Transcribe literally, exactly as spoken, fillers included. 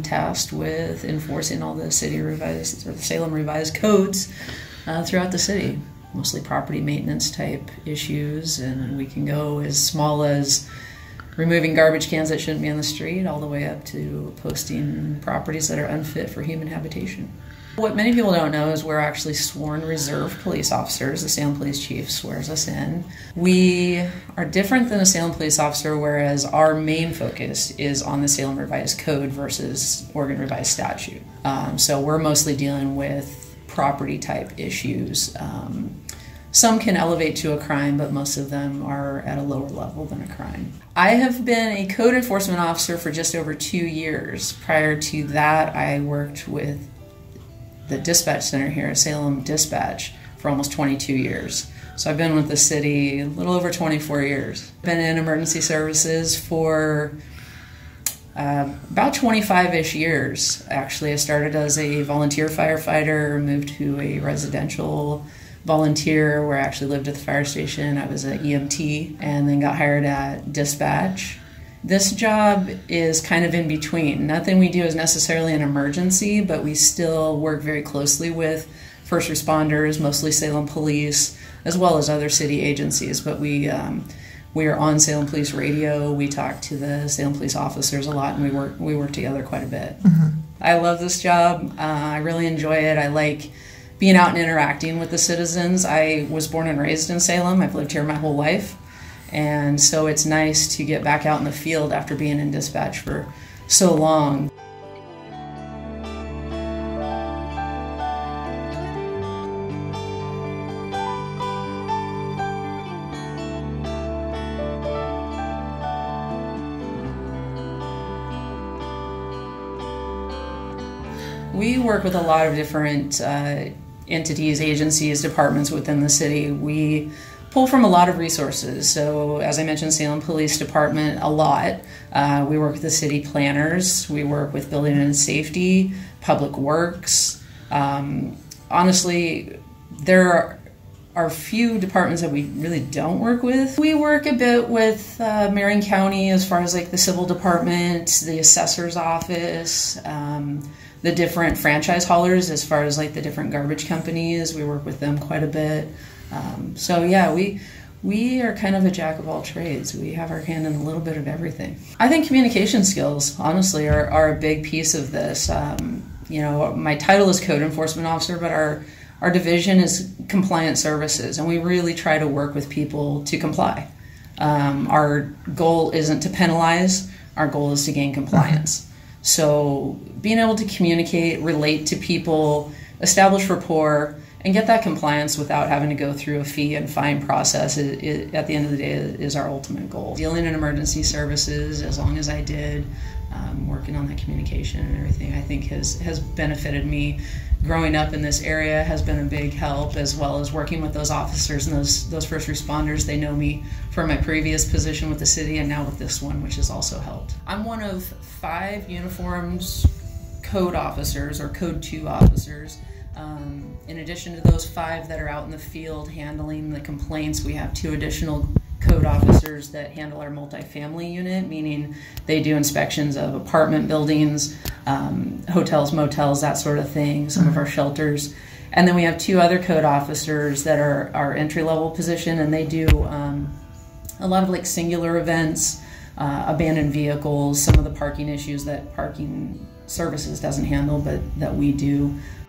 tasked with enforcing all the city revised or the Salem revised codes uh, throughout the city, mostly property maintenance type issues, and we can go as small as removing garbage cans that shouldn't be on the street all the way up to posting properties that are unfit for human habitation. What many people don't know is we're actually sworn reserve police officers. The Salem Police Chief swears us in. We are different than a Salem police officer, whereas our main focus is on the Salem Revised Code versus Oregon Revised Statute. Um, so we're mostly dealing with property type issues. Um, Some can elevate to a crime, but most of them are at a lower level than a crime. I have been a code enforcement officer for just over two years. Prior to that, I worked with the dispatch center here at Salem Dispatch for almost twenty-two years. So I've been with the city a little over twenty-four years. Been in emergency services for uh, about twenty-five-ish years. Actually, I started as a volunteer firefighter, moved to a residential volunteer where I actually lived at the fire station. I was an E M T and then got hired at dispatch. This job is kind of in between. Nothing we do is necessarily an emergency, but we still work very closely with first responders, mostly Salem Police, as well as other city agencies. But we um, we are on Salem Police Radio. We talk to the Salem Police officers a lot, and we work we work together quite a bit. Mm-hmm. I love this job. Uh, I really enjoy it. I like being out and interacting with the citizens. I was born and raised in Salem. I've lived here my whole life. And so it's nice to get back out in the field after being in dispatch for so long. We work with a lot of different uh, entities, agencies, departments within the city. We pull from a lot of resources. So as I mentioned, Salem Police Department a lot. Uh, we work with the city planners. We work with building and safety, public works. Um, honestly, there are, are few departments that we really don't work with. We work a bit with uh, Marion County as far as like the civil department, the assessor's office, um, the different franchise haulers as far as like the different garbage companies. We work with them quite a bit. Um, so yeah, we we are kind of a jack of all trades. We have our hand in a little bit of everything. I think communication skills, honestly, are, are a big piece of this. Um, you know, my title is code enforcement officer, but our our division is compliance services, and we really try to work with people to comply. Um, our goal isn't to penalize. Our goal is to gain compliance. So being able to communicate, relate to people, establish rapport, and get that compliance without having to go through a fee and fine process it, it, at the end of the day is our ultimate goal. Dealing in emergency services, as long as I did, um, working on that communication and everything, I think has, has benefited me. Growing up in this area has been a big help, as well as working with those officers and those, those first responders. They know me from my previous position with the city and now with this one, which has also helped. I'm one of five uniformed code officers or code two officers. Um, in addition to those five that are out in the field handling the complaints, we have two additional code officers that handle our multifamily unit, meaning they do inspections of apartment buildings, um, hotels, motels, that sort of thing, some of our shelters. And then we have two other code officers that are our entry-level position, and they do um, a lot of like singular events, uh, abandoned vehicles, some of the parking issues that parking services doesn't handle, but that we do.